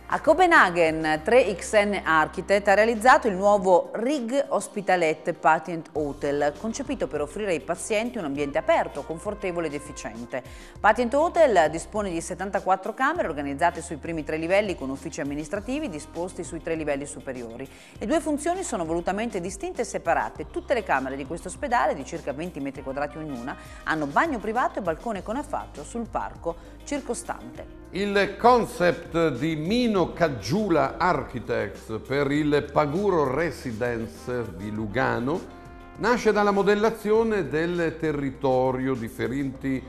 A Copenaghen 3XN Architect ha realizzato il nuovo Rig Hospitalet Patient Hotel, concepito per offrire ai pazienti un ambiente aperto, confortevole ed efficiente. Patient Hotel dispone di 74 camere organizzate sui primi 3 livelli con uffici amministrativi disposti sui 3 livelli superiori. Le due funzioni sono volutamente distinte e separate. Tutte le camere di questo ospedale, di circa 20 metri quadrati ognuna, hanno bagno privato e balcone con affaccio sul parco circostante. Il concept di Mino Caggiula Architects per il Paguro Residence di Lugano nasce dalla modellazione del territorio. Differenti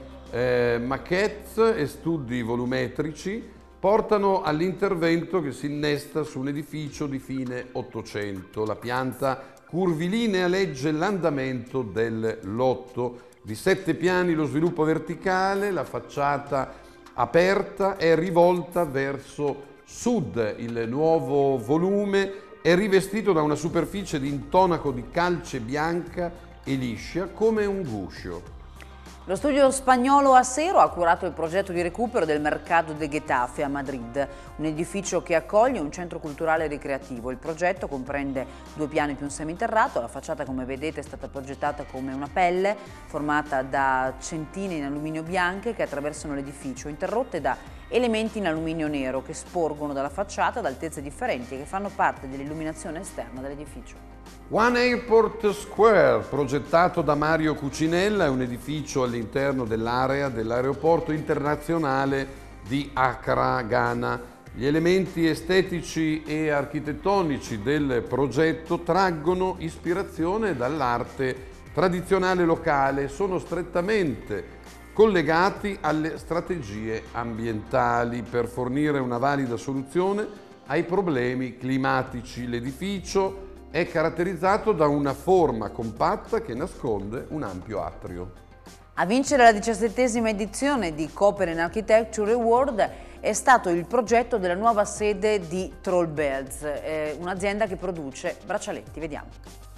maquettes e studi volumetrici portano all'intervento che si innesta su un edificio di fine Ottocento. La pianta curvilinea legge l'andamento del lotto. Di 7 piani lo sviluppo verticale, la facciata aperta è rivolta verso sud. Il nuovo volume è rivestito da una superficie di intonaco di calce bianca e liscia come un guscio. Lo studio spagnolo Acero ha curato il progetto di recupero del Mercado de Getafe a Madrid, un edificio che accoglie un centro culturale e ricreativo. Il progetto comprende 2 piani più un seminterrato. La facciata, come vedete, è stata progettata come una pelle formata da centine in alluminio bianche che attraversano l'edificio, interrotte da elementi in alluminio nero che sporgono dalla facciata ad altezze differenti e che fanno parte dell'illuminazione esterna dell'edificio. One Airport Square, progettato da Mario Cucinella, è un edificio all'interno dell'area dell'aeroporto internazionale di Accra, Ghana. Gli elementi estetici e architettonici del progetto traggono ispirazione dall'arte tradizionale locale, sono strettamente collegati alle strategie ambientali per fornire una valida soluzione ai problemi climatici. L'edificio è caratterizzato da una forma compatta che nasconde un ampio atrio. A vincere la 17ª edizione di Copenaghen Architecture Award è stato il progetto della nuova sede di Trollbergs, un'azienda che produce braccialetti. Vediamo.